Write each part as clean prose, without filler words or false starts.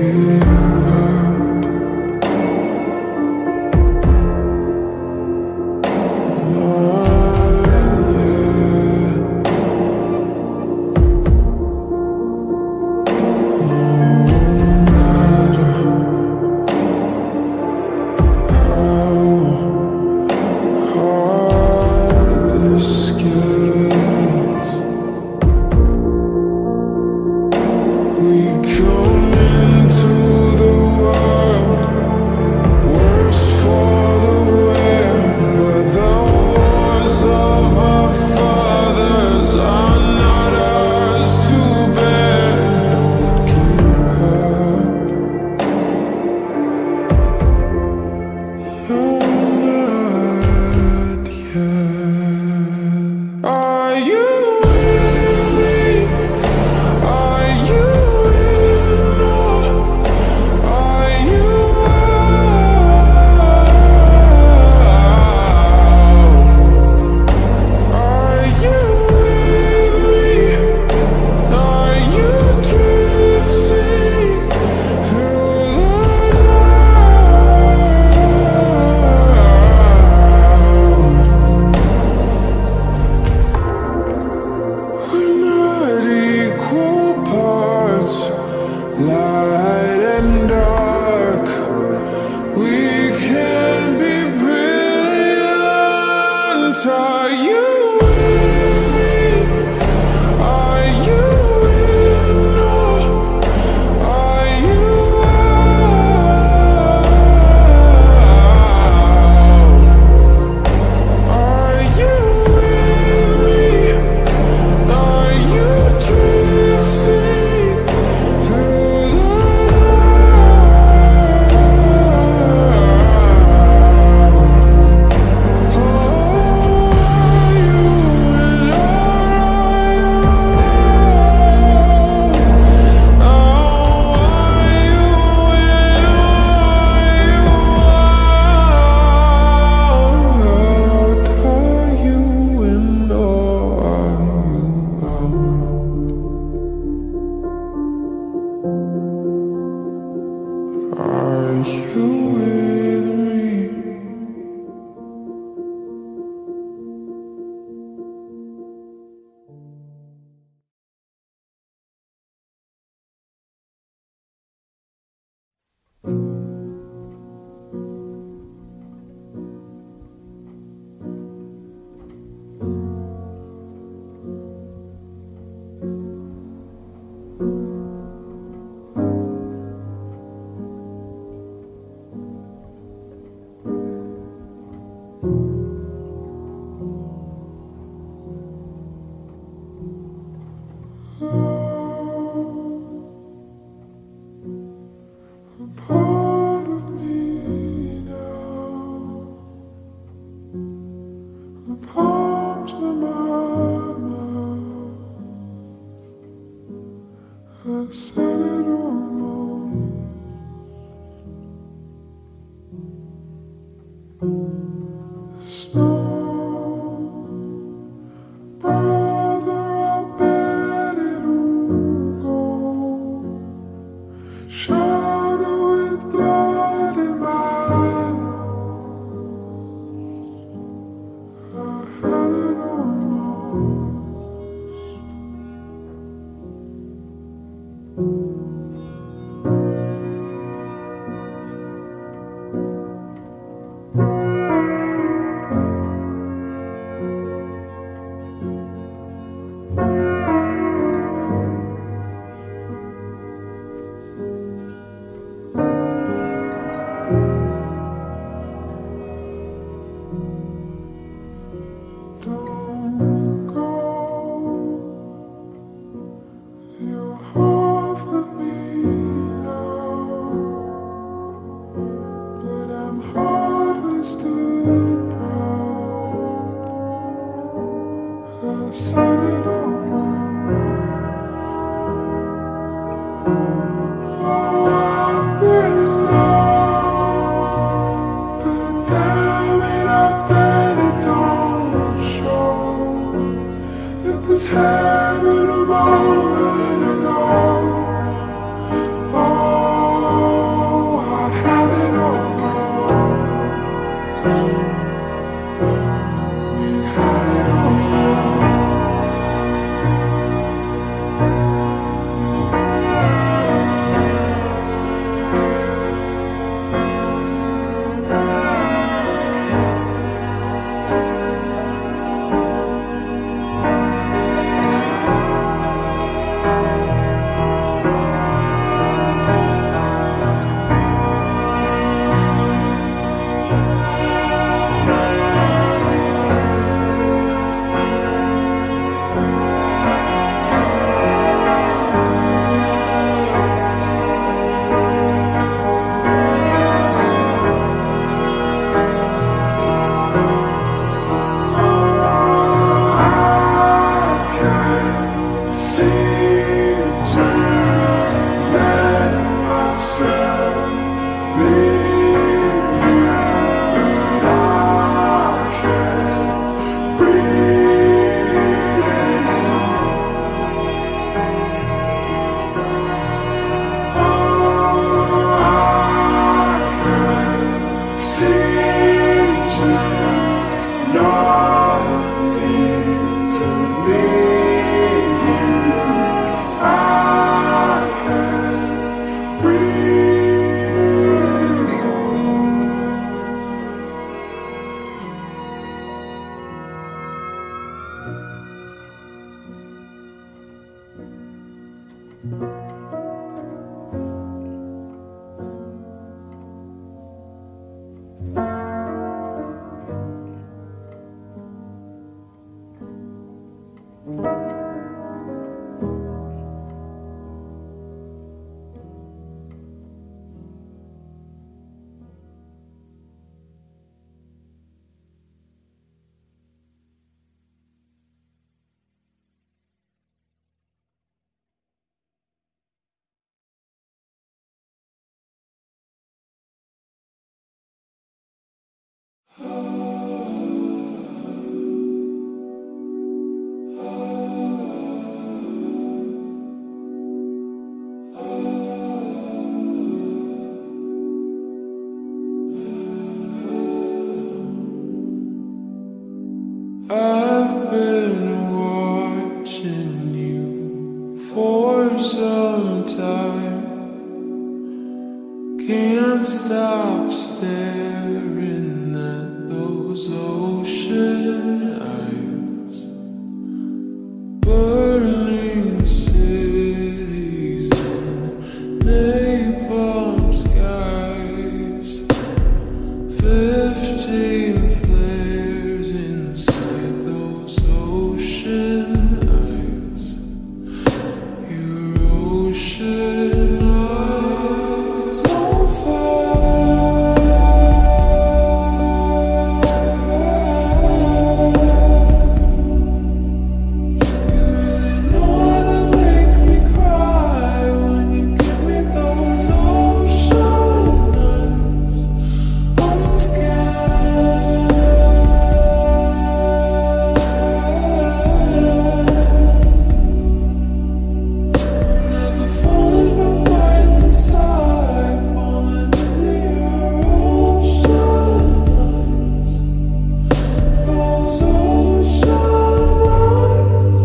Having a moment ago. I've been watching you for some time. Can't stop staring at those ocean eyes. Burning cities and napalm skies. 15 flares inside those ocean eyes. Your ocean eyes on fire. You really know how to make me cry when you give me those ocean eyes. I'm scared. Never falling from right to side, falling into your ocean eyes. Those ocean eyes.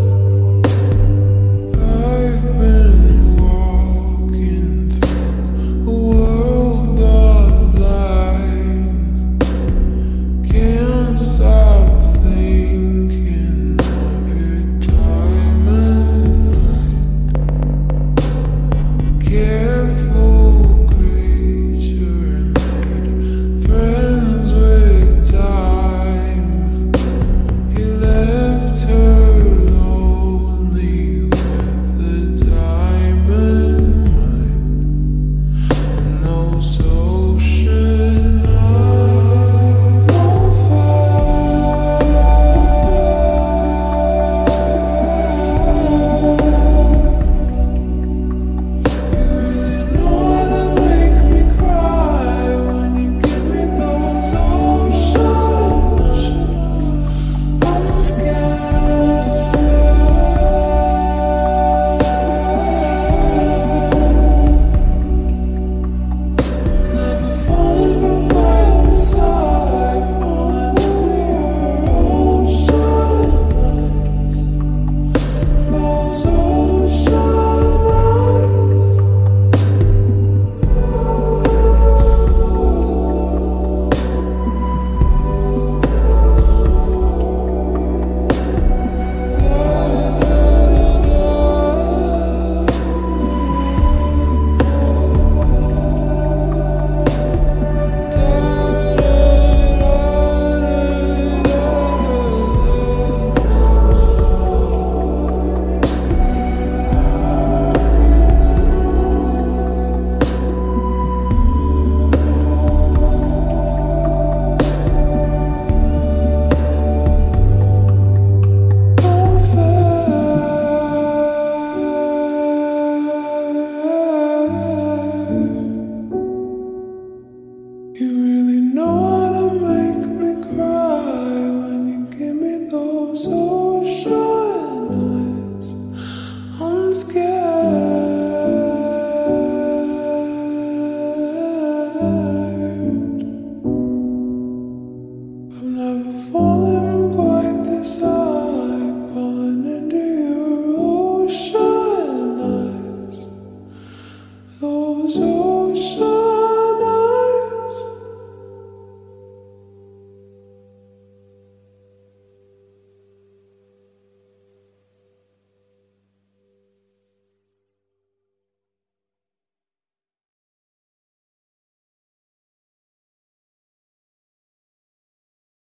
I've been walking through a world gone blind. Can't stop thinking of your diamond mind. Careful creature made friends with time. He left her lonely with the diamond mind. And those ocean eyes on fire. You really know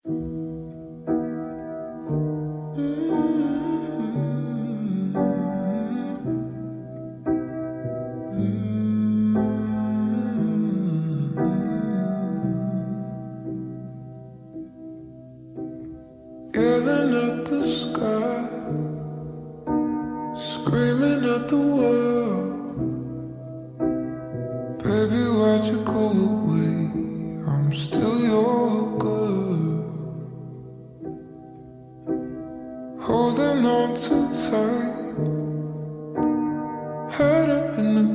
Yelling at the sky, screaming at the world. Baby, why'd you go away? I'm still your girl. Holding on too tight, head up in the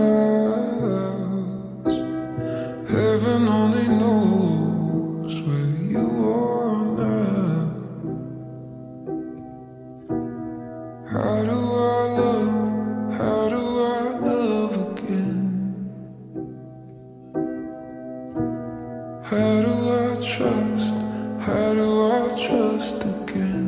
clouds. Heaven only knows where you are now. How do I love again? How do I trust again?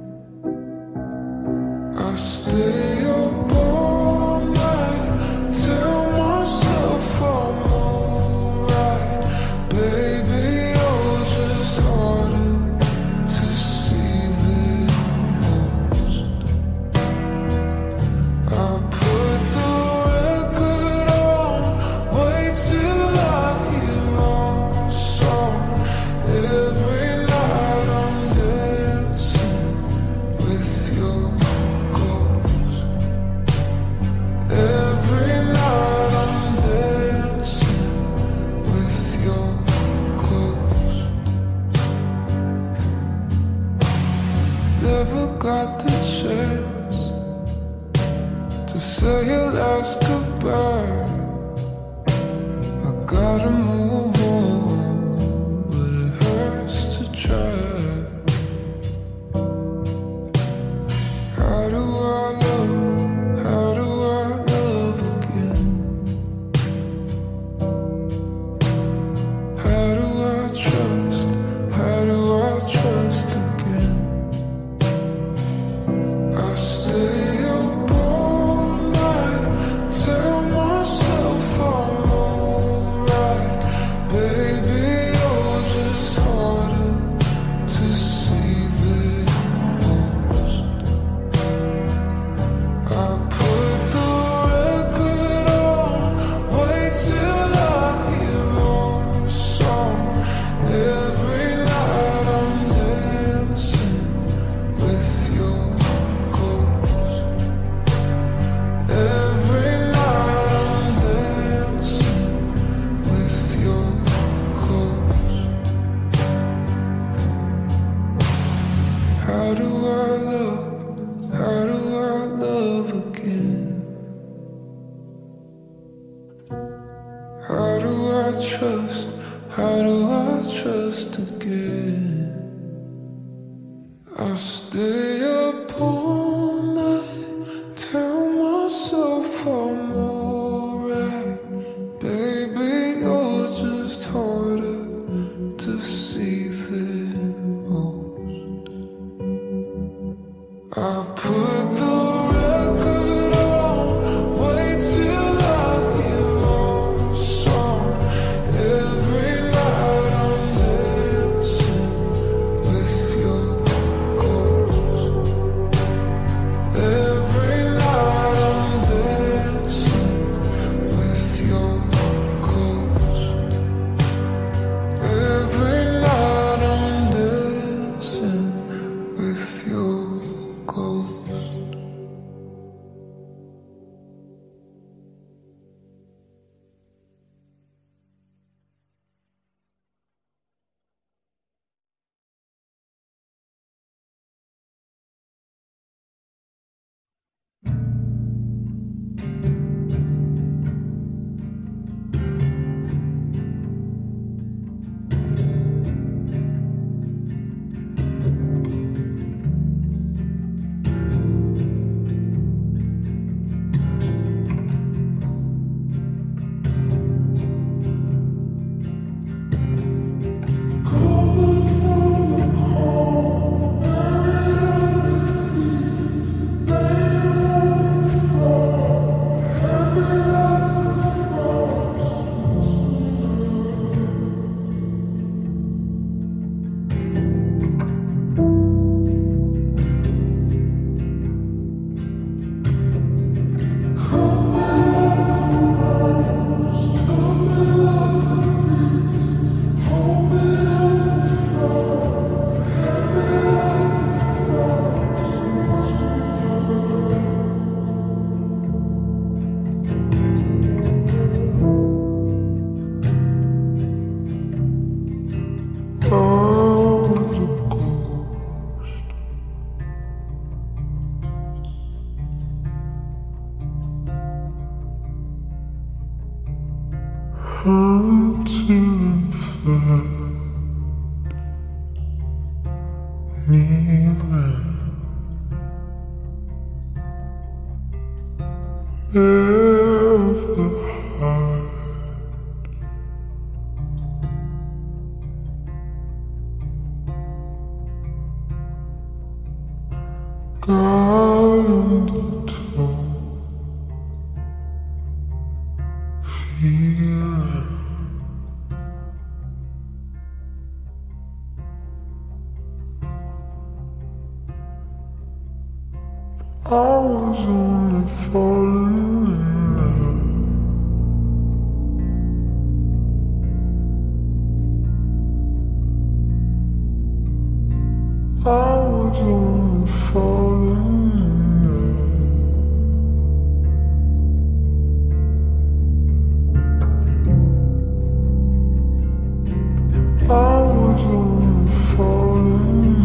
I stay up all night, tell myself I'm alright. Baby, you're just harder to see than most. I put the record on, wait till I hear our song. Every night I'm dancing with your ghost. Every night I'm dancing with your ghost. Never got the chance to say your last goodbye. I gotta move on, but it hurts to try. How do I love again? How do I trust again? I stay up all night, tell myself I'm alright. Baby, you're just harder to see than most. I put the record on, wait till I hear our song. Every night I'm dancing with your ghost. Every night I'm dancing with your ghost. How do I love again? How do I trust again? I stay up all night, tell myself I'm alright. Baby, you're just harder to see than most. I put the record on, wait till I hear our song. Every night I'm dancing with your ghost. until the kneeling of the heart, God undertow, feeling I was only falling in love. I was only falling in love. I was only falling in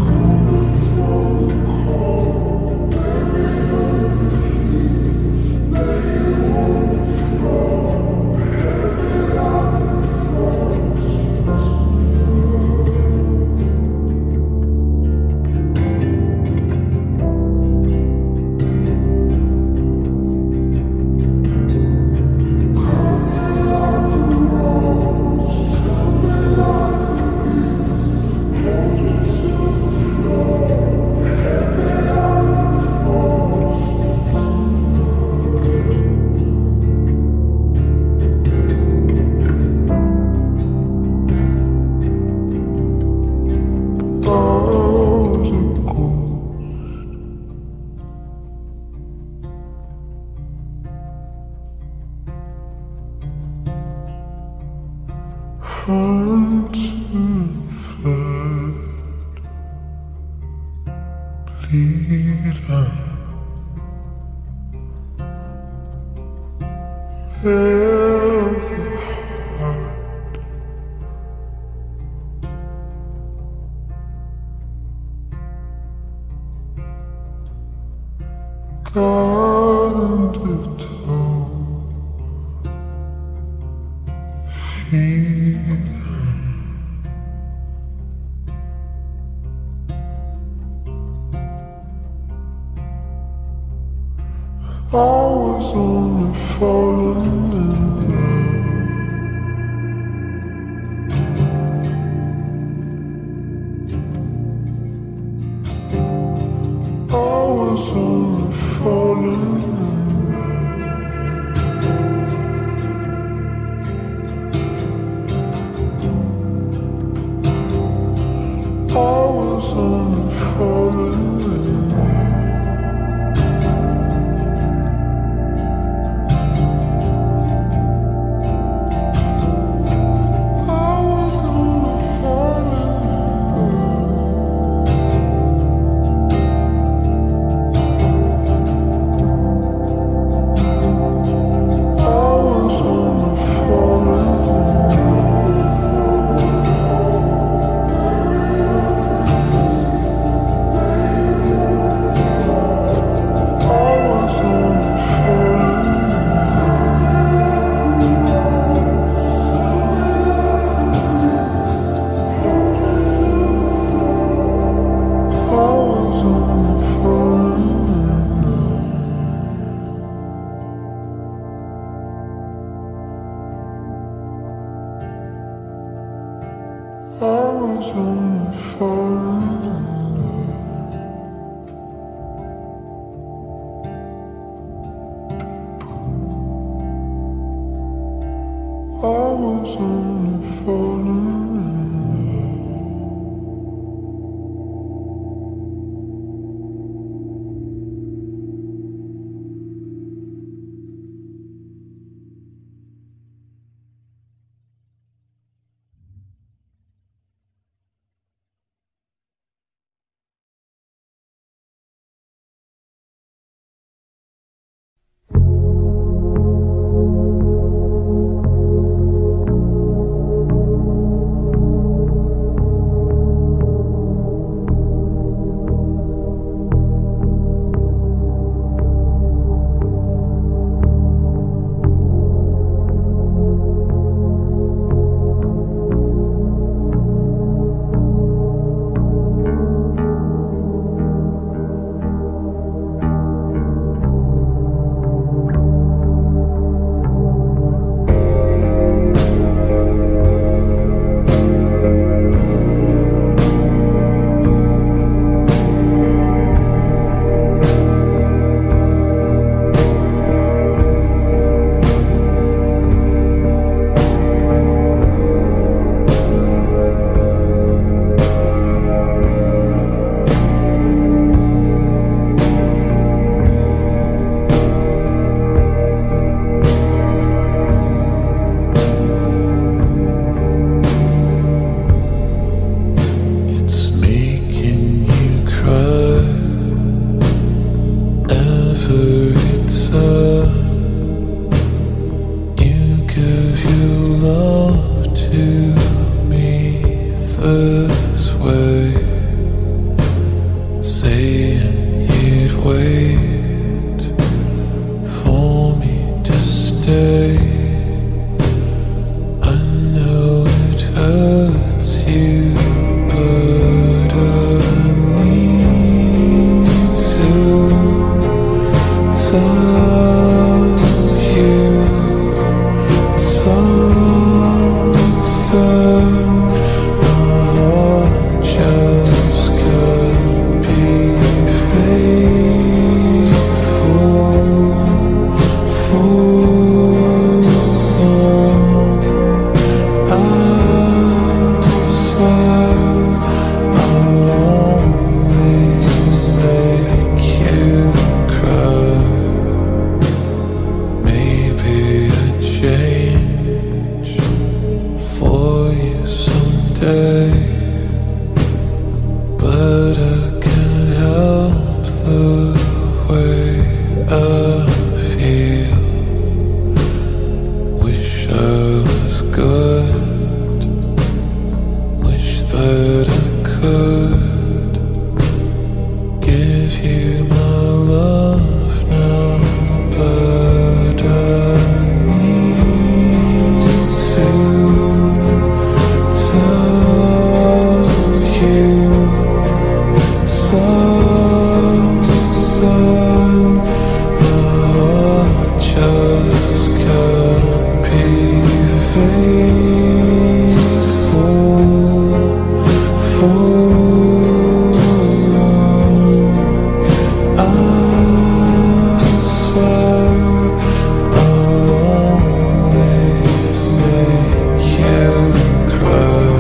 until flood bleeding of the heart, God undertow, feeling I was only falling in love. I was only falling in love. I was only falling in love. I was only falling in love. I was only falling in love. someday. I know it hurts you, but I need to tell you something. My heart just can't be faithful for long. I swear I'll only make you cry. Maybe a change for you someday, but I can't help the way I feel. Wish I was good, wish that I could give you my love now, but I need to tell you something. My heart just can't be faithful for long. I swear I'll only make you cry.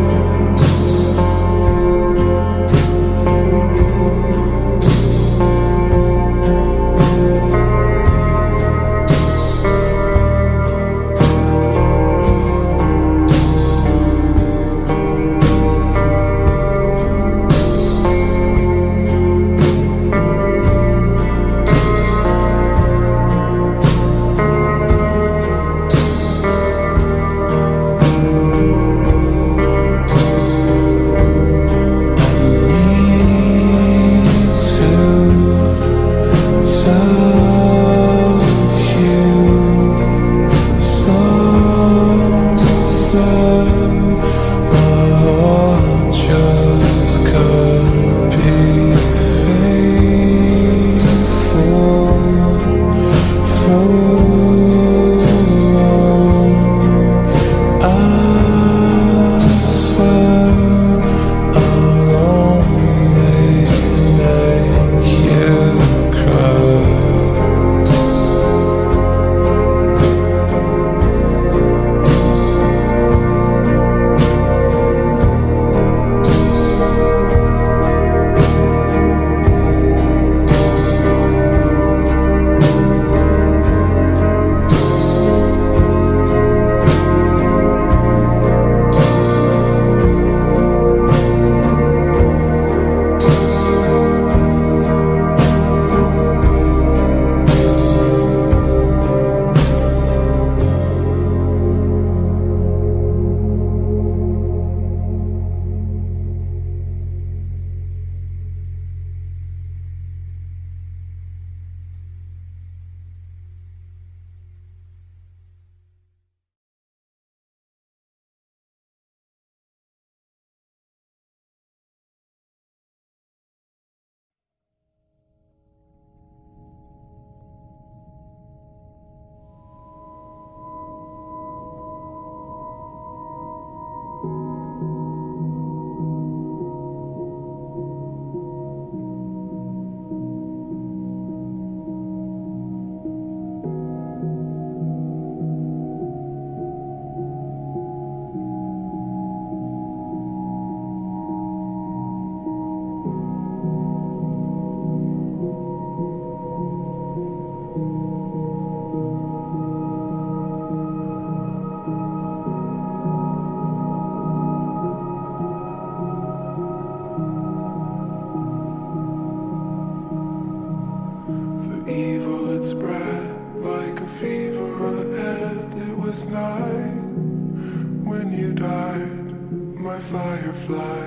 my firefly.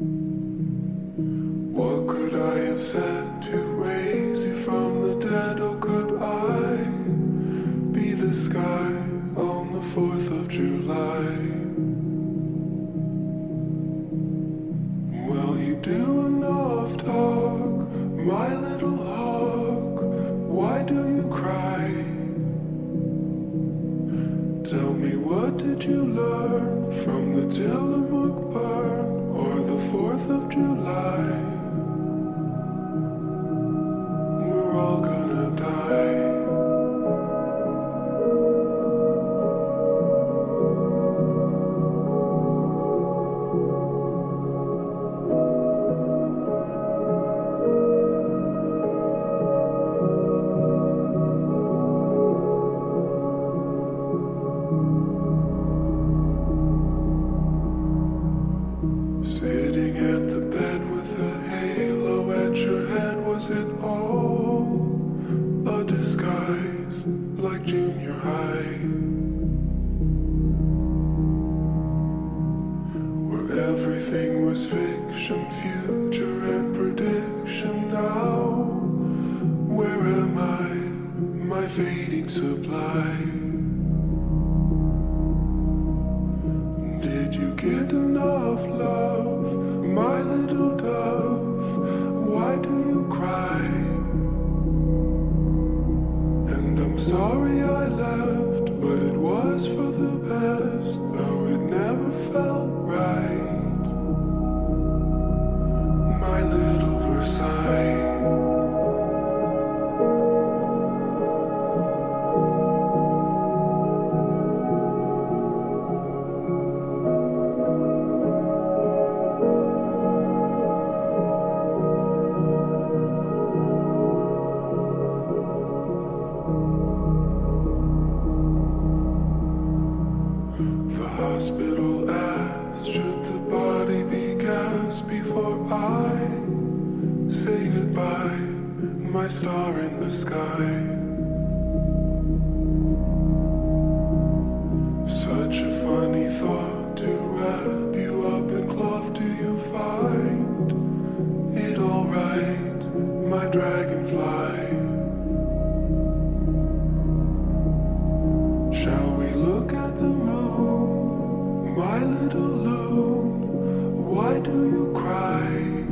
What could I have said to raise you from the dead? Oh, Why do you cry? Tell me, what did you learn from the Tillamook burn or the 4th of July? We're all gonna die. Sitting at the bed with a halo at your head, was it all a disguise like junior high? Where everything was fiction, future and prediction. Now, where am I, my fading supply? Did you get enough love, my little dove? Why do you cry? And I'm sorry I left, but it was for the best, though it never felt right. My little Versailles. The hospital asked, should the body be gassed before I say goodbye, my star in the sky? Such a funny thought to wrap you up in cloth. Do you find it alright, my dragonfly? Shall we look at the moon, my little loon? Why do you cry?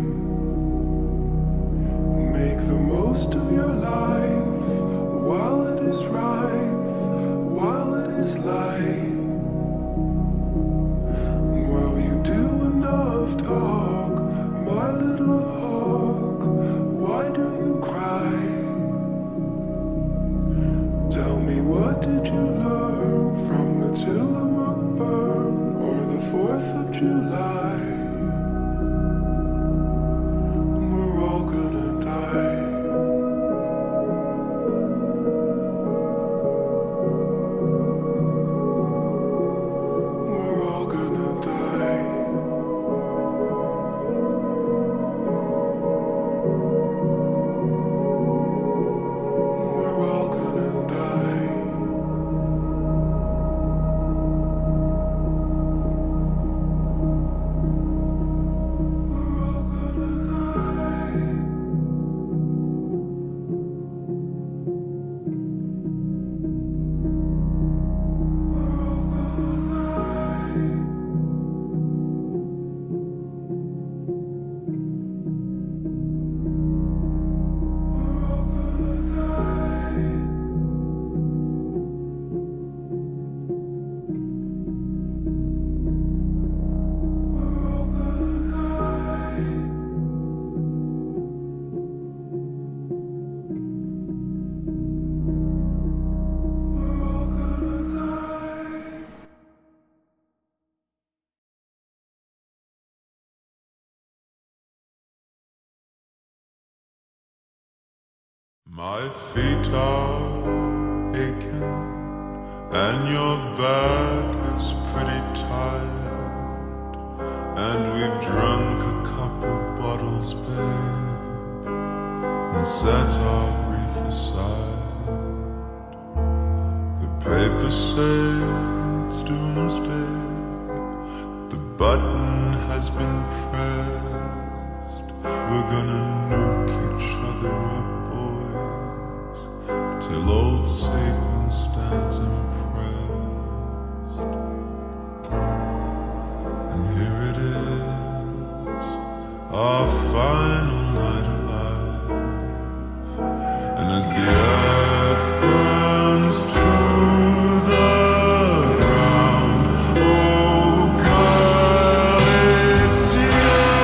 Make the most of your life while it is rife, while it is light. Will you do enough talk, my little hawk? Why do you cry? Tell me, what did you learn from the Tillamook burn or the 4th of July? We're all gonna die. We're all gonna die. We're all gonna die. My feet are aching and your back is pretty tired, and we've drunk a couple bottles, babe, and set our grief aside. The papers say it's doomsday, the button has been pressed, we're gonna nuke each other up, boys, till old Satan stands impressed. And here it is, our final night alive, and as the burns to the ground. Oh, girl, it's you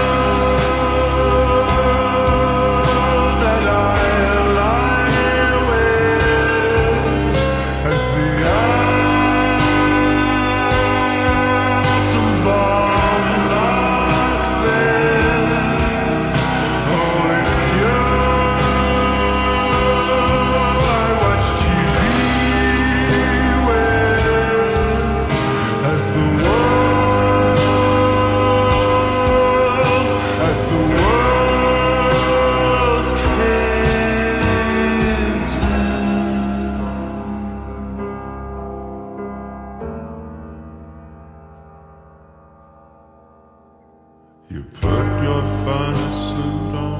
that I lie with as the atom bomb locks in. Oh, it's you I watch TV with as the world caves in. You put your finest suit on,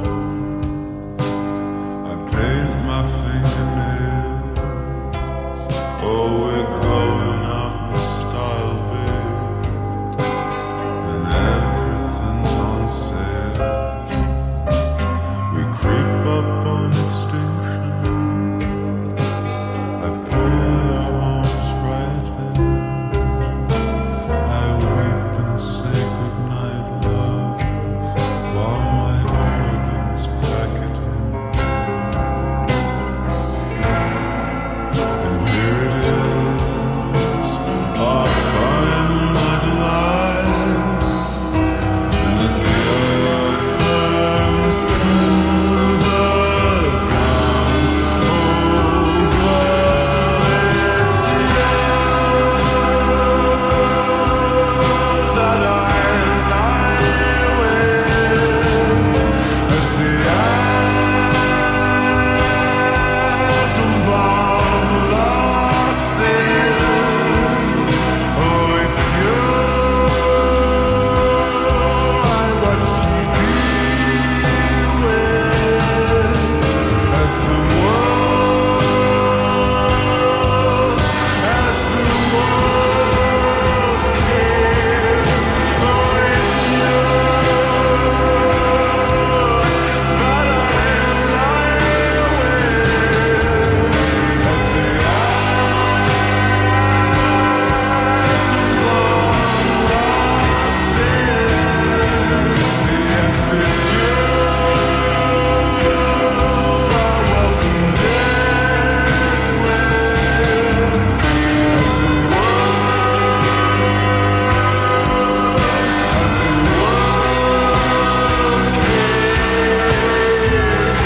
I paint my fingernails. Oh, we're going out in style, babe, and everything's on sale. We creep up on extinction, I pull your arms right in, I weep and say goodnight, love, while my organs pack it in. And here it is, our final night alive. And as the earth burns to the ground, oh, girl, it's you that I lie with as the atom bomb locks in. Oh, it's you I watch TV with as the world cares. Oh, it's you that I lie with as the atom bomb locks in. Yes, it's you I welcome death with as the world caves.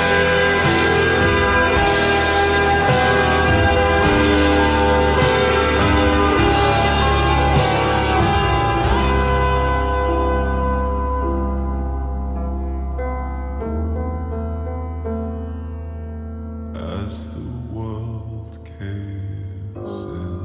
As the world caves in.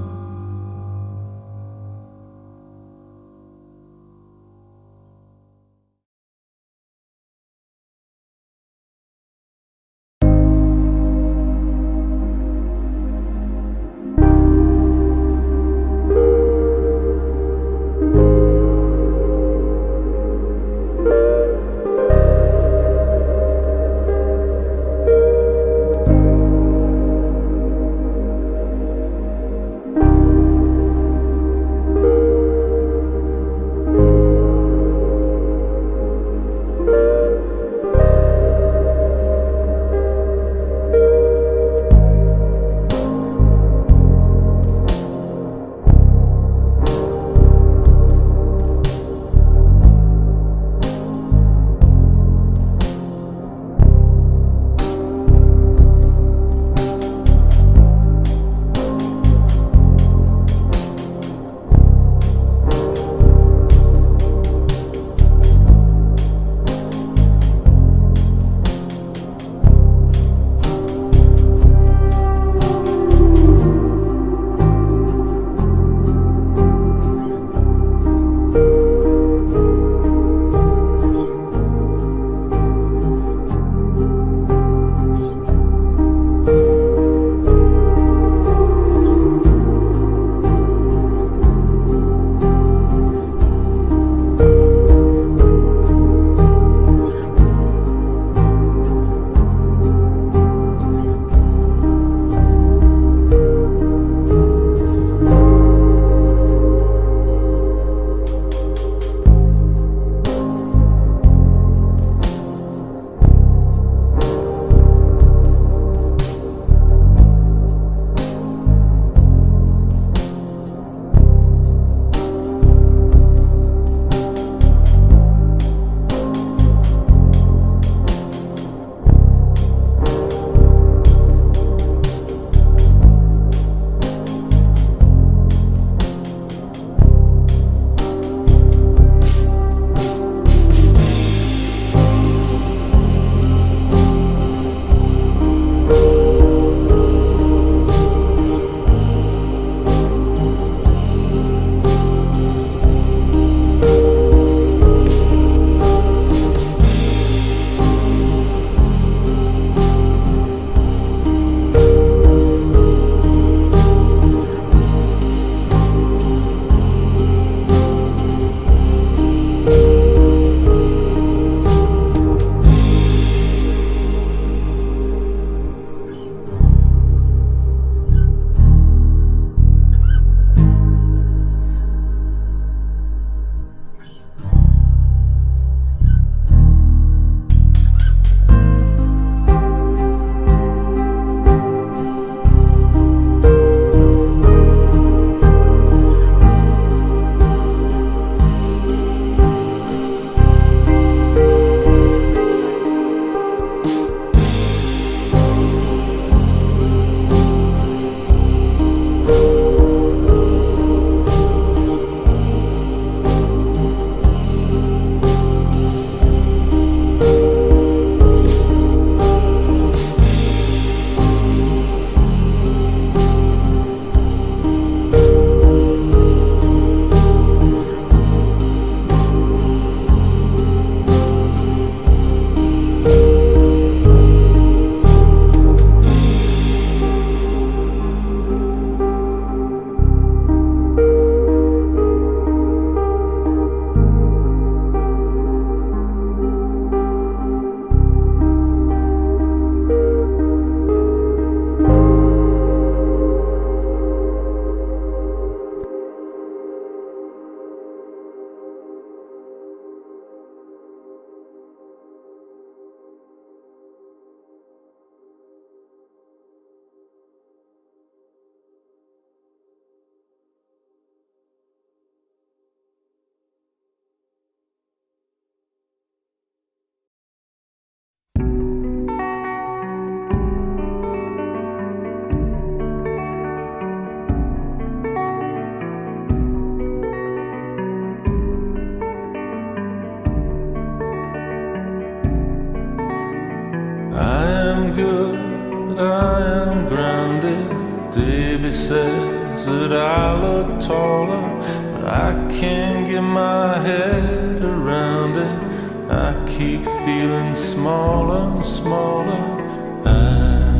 am grounded. Davy says that I look taller, but I can't get my head around it. I keep feeling smaller and smaller. I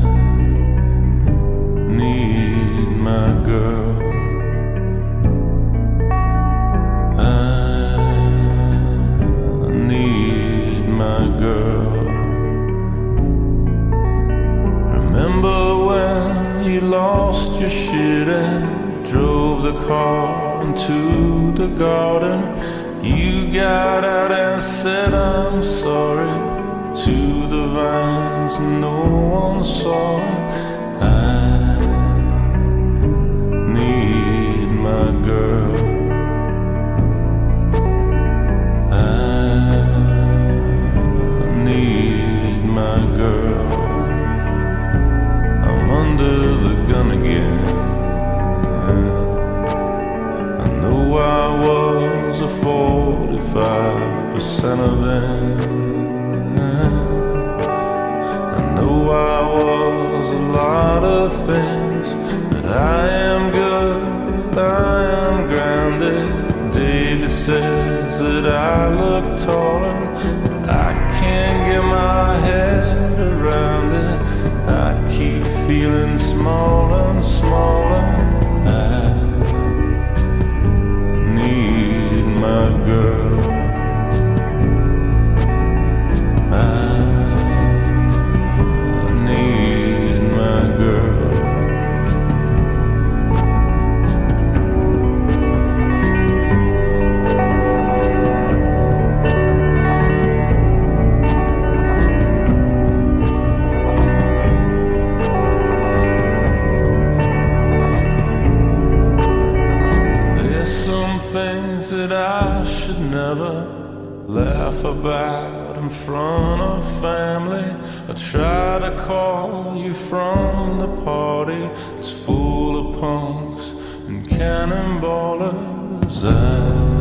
need my girl. I need my girl. Remember when you lost your shit and drove the car into the garden? You got out and said I'm sorry to the vines, and no one saw. I need my girl. I need my girl. I'm under the gun again. I know I was a 45% of them. I know I was a lot of things, but I am good, I am grounded. David says that I look taller, but I can't get my head around it. I keep feeling smaller and smaller. I need my girl. I need my girl. Things that I should never laugh about in front of family. I try to call you from the party. It's full of punks and cannonballers.